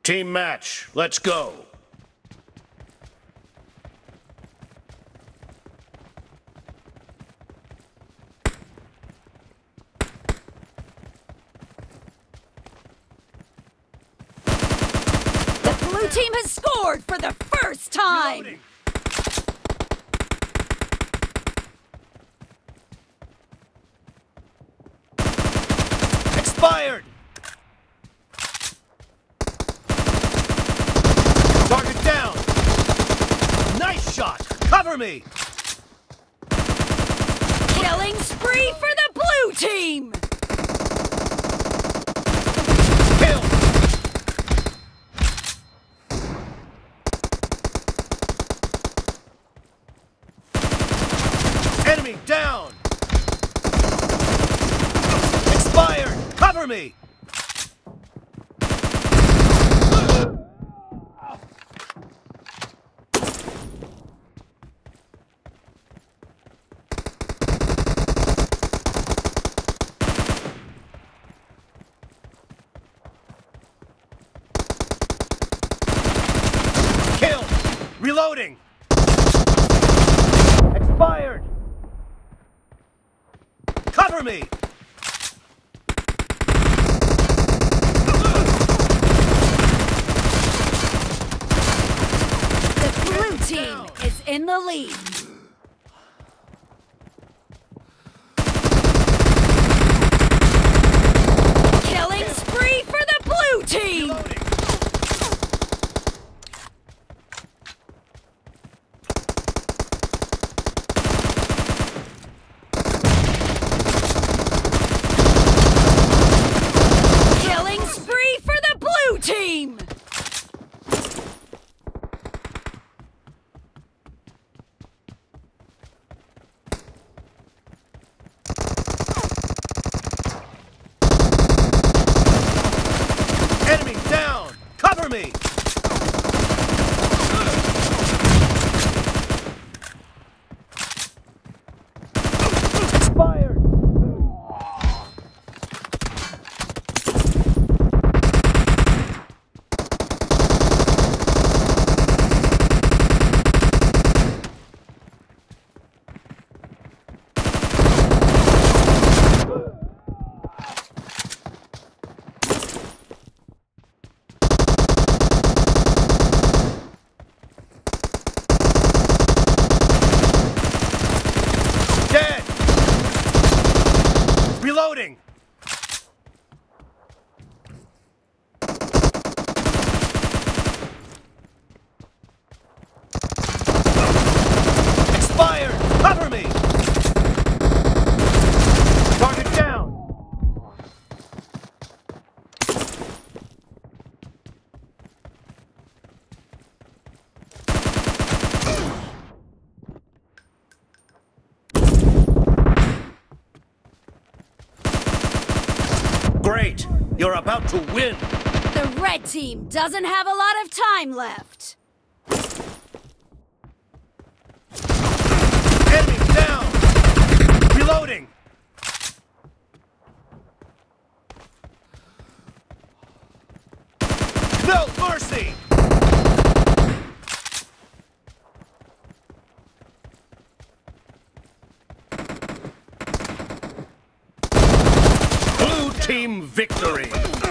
Team match, let's go. The blue team has scored for the first time! Reloading. Expired! Target down! Nice shot! Cover me! Killing spree for the blue team! Kill! Enemy down! Expired! Cover me! Kill! Reloading! Expired! Cover me! The blue team is in the lead. Killing spree for the blue team! Reloading! Killing spree for the blue team! Enemy down! Cover me! Expired! Dead! Reloading! Expired! Cover me! Target down! Great! You're about to win! The red team doesn't have a lot of time left. Enemy down! Reloading! No mercy! Blue team victory!